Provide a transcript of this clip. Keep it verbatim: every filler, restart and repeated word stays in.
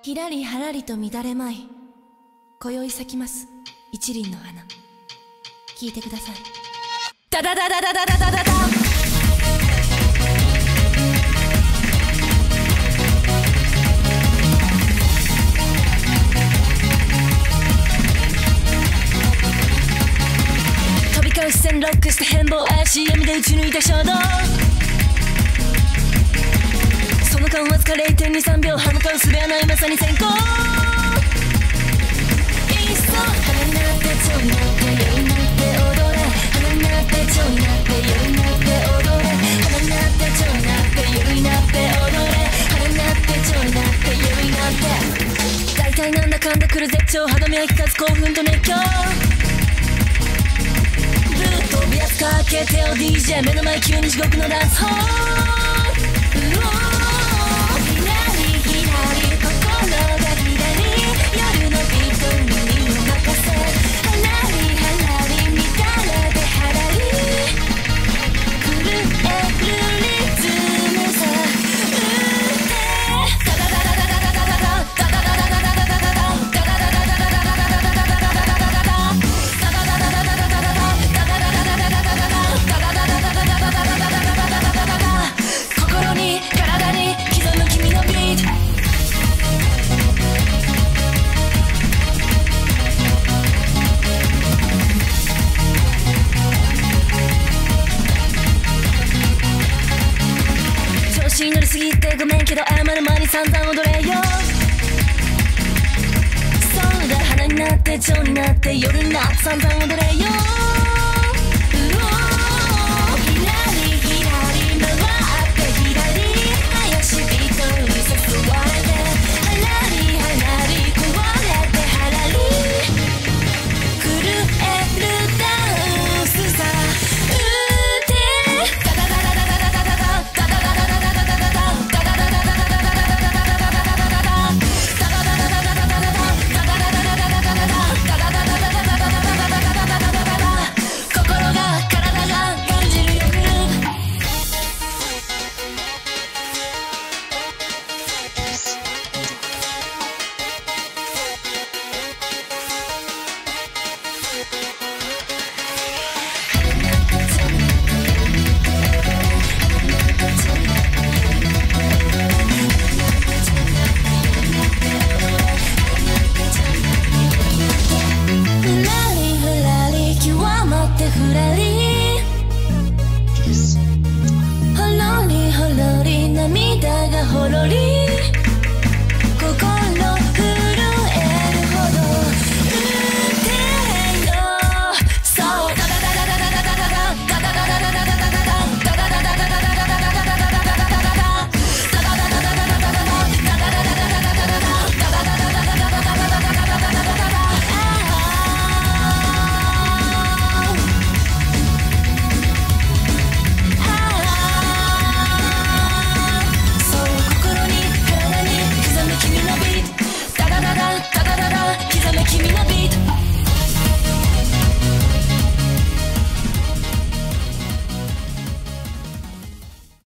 ひらりはらりと乱れ舞い、今宵咲きます一輪の花。聞いてください。ダダダダダダダダダダ。飛び交う視線ロックして変貌怪しい闇で打ち抜いた衝動。その間わずか れいてんにさんびょう、歯向かうすべはないまさに先行。いっそ花になって蝶になって夜になって踊れ。花になって蝶になって夜になって踊れ。花になって蝶になって夜になって踊れ。花になって蝶になって夜になって。大体なんだかんだ来る絶頂、歯止めは聞かず興奮と熱狂。ルー飛びやすかけてよ ディージェー、 目の前急に地獄のダンスホール。乗りすぎてごめんけど謝る前に散々踊れよ。そうだ花になって蝶になって夜になって散々踊れよ。ひらりひらり回ってひらり怪しい人に誘われて、はらりはらり壊れてはらり震えるダンスさ。ふらりほろりほろり涙がほろり。